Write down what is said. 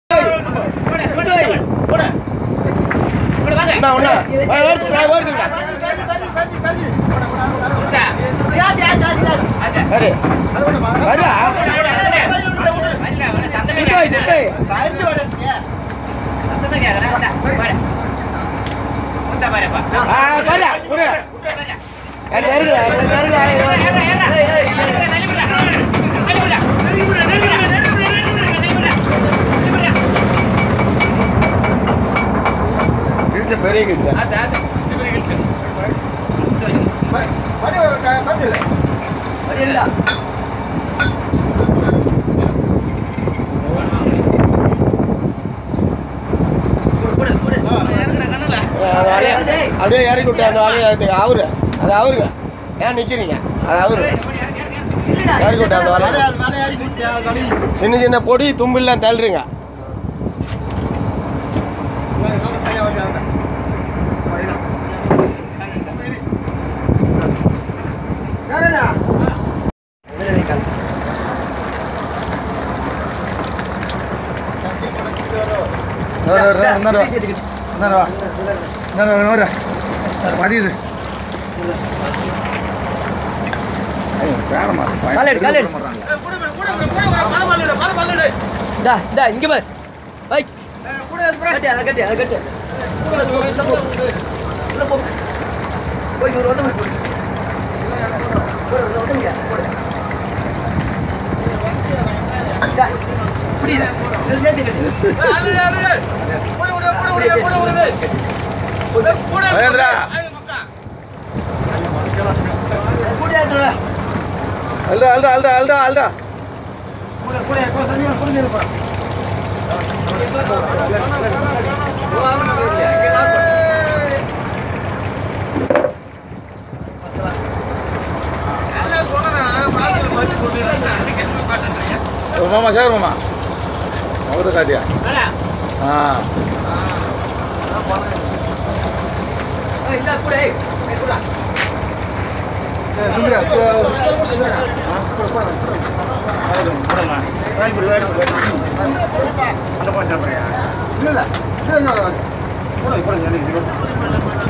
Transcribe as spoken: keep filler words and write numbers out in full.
Udah, udah. Ayo, ayo, ayo, ayo. Ada. Ada. Sudah, sudah. Ah, pada, udah. Ada, ada, ada, Gilse பெரிய gills தான். அது அது பெரிய kills. படி படி படி இல்ல. படி இல்ல. போடு போடு போடு. இறங்கடா கண்ணல. அப்படியே இறக்கி விட்டு அந்த ஆளு அவரு. அது அவருங்க. ஏன் நிக்கிறீங்க? அது அவரு. இறக்கி விட்டு அந்த ஆளு. அது மேல இறக்கி விட்டு அது சின்ன சின்ன பொடி தும்பில்லாம் தள்ளுறீங்க. இங்க பாரு கட்டி அதை கட்டி அதை கட்டி போய் ஒரு வந்து அல்டா அல்டா அல்டா அல்டா அல்டா மாமா சார் மாமா அவரு காட்டியா ஆ இந்த கூட ஏய் கூட ஏய் தும்பியா கூட கூட கூடமா வாய் புடி வாய் புடி அந்த போஞ்சா போறியா இல்ல இல்ல கூட கூட